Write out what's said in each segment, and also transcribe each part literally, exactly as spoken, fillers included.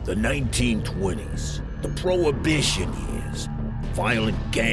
The nineteen twenties, the Prohibition years, violent gang.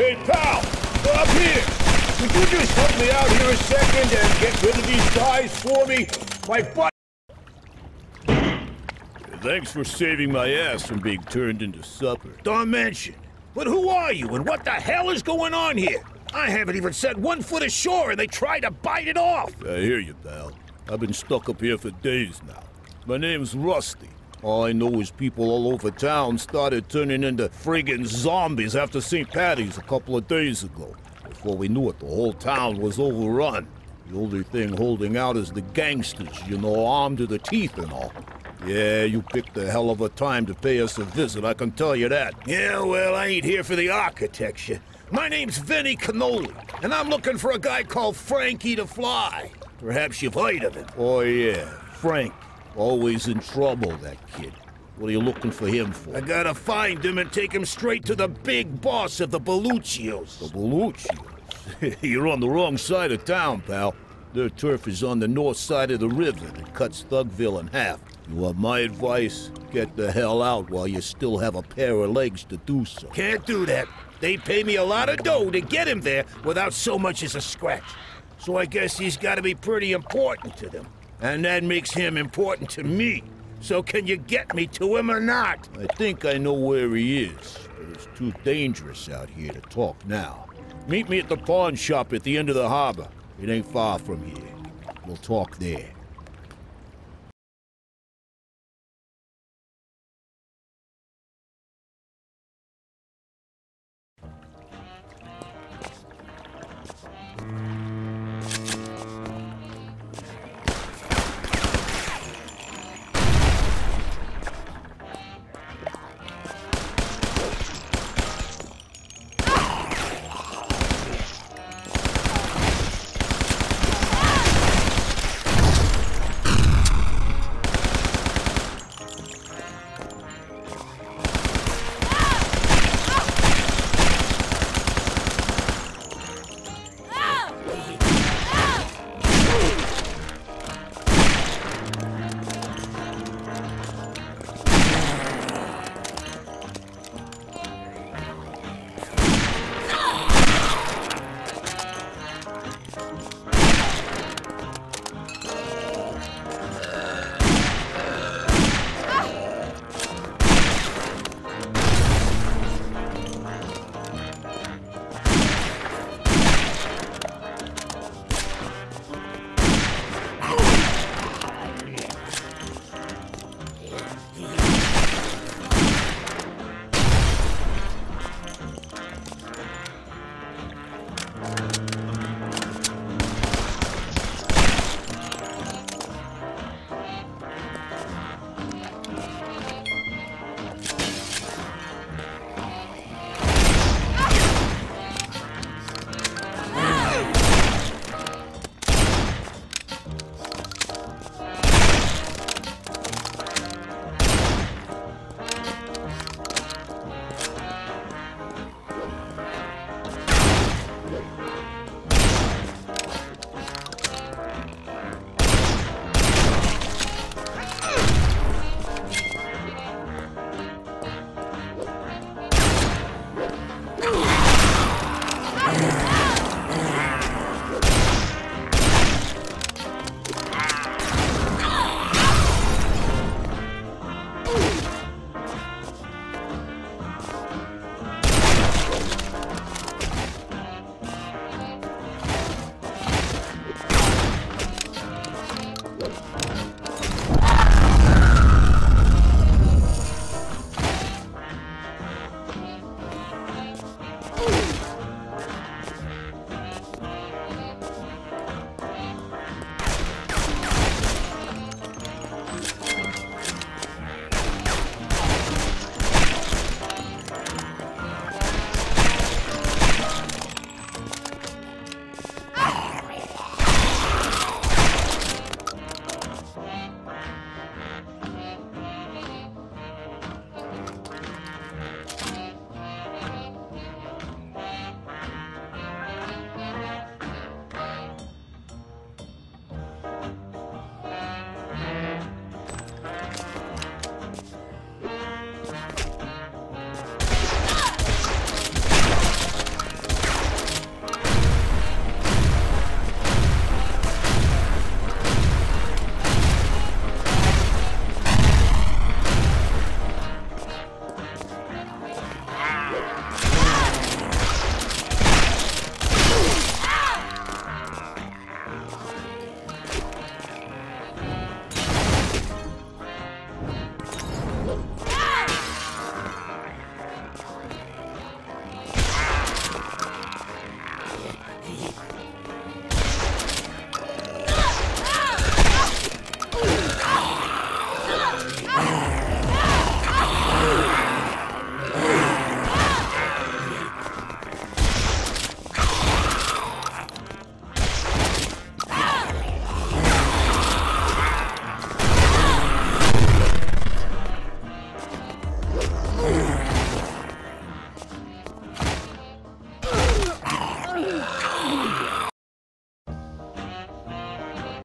Hey, pal! Up here! Could you just help me out here a second and get rid of these guys for me? My butt... Thanks for saving my ass from being turned into supper. Don't mention. But who are you, and what the hell is going on here? I haven't even set one foot ashore, and they tried to bite it off! I hear you, pal. I've been stuck up here for days now. My name's Rusty. All I know is people all over town started turning into friggin' zombies after Saint Patty's a couple of days ago. Before we knew it, the whole town was overrun. The only thing holding out is the gangsters, you know, armed to the teeth and all. Yeah, you picked a hell of a time to pay us a visit, I can tell you that. Yeah, well, I ain't here for the architecture. My name's Vinnie Cannoli, and I'm looking for a guy called Frankie the Fly. Perhaps you've heard of him. Oh, yeah, Frank. Always in trouble, that kid. What are you looking for him for? I gotta find him and take him straight to the big boss of the Belluccios. The Belluccios? You're on the wrong side of town, pal. Their turf is on the north side of the river that cuts Thugville in half. You want my advice? Get the hell out while you still have a pair of legs to do so. Can't do that. They pay me a lot of dough to get him there without so much as a scratch. So I guess he's gotta be pretty important to them. And that makes him important to me. So can you get me to him or not? I think I know where he is, but it's too dangerous out here to talk now. Meet me at the pawn shop at the end of the harbor. It ain't far from here. We'll talk there.